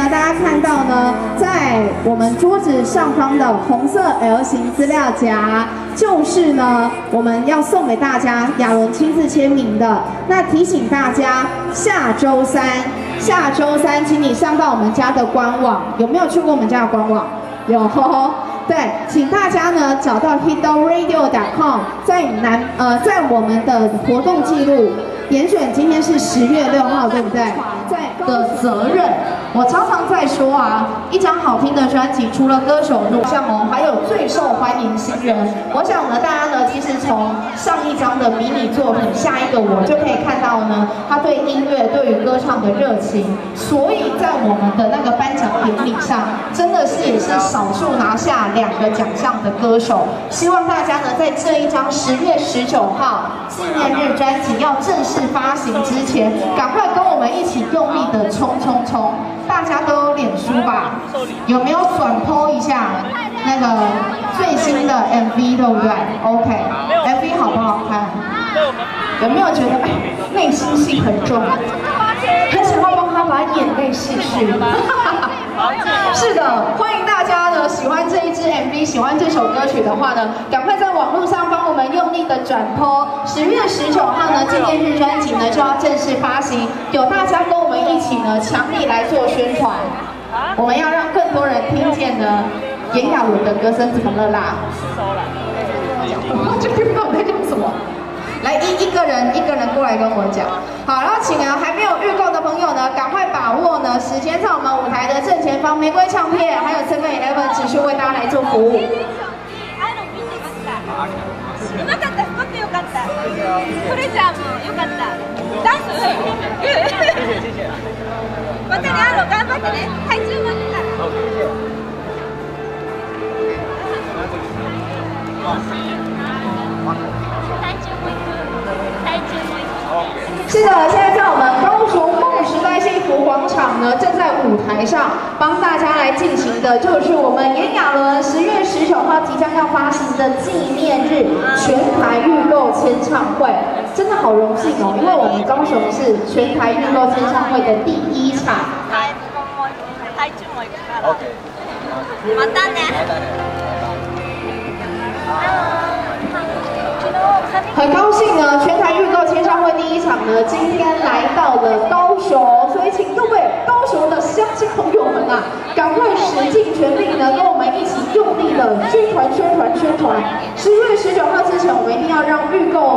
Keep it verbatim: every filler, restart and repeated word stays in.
呢，大家看到呢，在我们桌子上方的红色 L 型资料夹，就是呢我们要送给大家亚伦亲自签名的。那提醒大家，下周三，下周三，请你上到我们家的官网，有没有去过我们家的官网？有呵呵。 对，请大家呢找到 hito radio dot com， 在南呃在我们的活动记录严选今天是十月六号，对不对？在的责任，我常常在说啊，一张好听的专辑，除了歌手录像哦，还有最受欢迎新人。我想呢，大家呢其实从上一张的迷你作品《下一个我》就可以看到呢，他对音乐、对于歌唱的热情。所以在我们的那个颁奖典礼上，真的是也是少数拿下两个奖项的歌手。希望大家呢在这一张十月十九号纪念日专辑要正式发行之前，赶快跟我们一起用力的冲冲冲！大家都有脸书吧？有没有转 po 一下那个最新的 M V， 对不对 ？OK，M V 好不好看？有没有觉得哎内心戏很重，很想要帮他把眼泪拭去？是的，欢迎大家呢喜欢这一支 M V， 喜欢这首歌曲的话呢，赶快在网络上帮我们用力的转 po。十月十九号呢，纪念日专辑呢就要正式发行，有大家跟我们一起呢强力来做宣传，我们要让更多人听见呢炎亚纶的歌声怎么了啦？我就听不懂在讲什么。来一一个人一个人过来跟我讲，好，然后请啊还没有预购的朋友呢，赶快把握呢时间，在我们舞台的正前方，玫瑰唱片还有 seven eleven 持续为大家来做服务。 うまかった、すごく良かった。トレジャーも良かった。ダンス、グー。またね、あの頑張ってね。体重もいいから。 是的，现在在我们高雄梦时代幸福广场呢，正在舞台上帮大家来进行的，就是我们炎亚纶十月十九号即将要发行的纪念日全台预购签唱会，真的好荣幸哦，因为我们高雄是全台预购签唱会的第一场。 またね。 很高兴呢，全台预购签唱会第一场呢，今天来到了高雄，所以请各位高雄的乡亲朋友们啊，赶快使尽全力呢，跟我们一起用力的宣传、宣传、宣传。十月十九号之前，我们一定要让预购。